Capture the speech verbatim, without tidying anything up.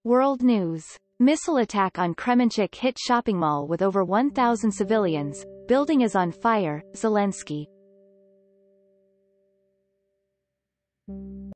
World News. Missile attack on Kremenchuk hit shopping mall with over one thousand civilians. Building is on fire, Zelensky.